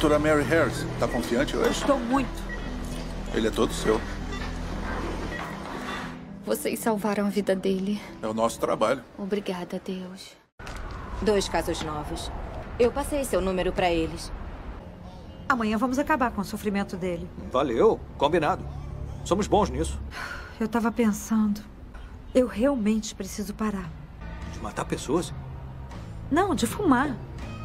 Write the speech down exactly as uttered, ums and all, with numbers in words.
Doutora Mary Harris, tá confiante hoje? Estou muito. Ele é todo seu. Vocês salvaram a vida dele. É o nosso trabalho. Obrigada, Deus. Dois casos novos. Eu passei seu número pra eles. Amanhã vamos acabar com o sofrimento dele. Valeu, combinado. Somos bons nisso. Eu tava pensando. Eu realmente preciso parar. De matar pessoas? Não, de fumar.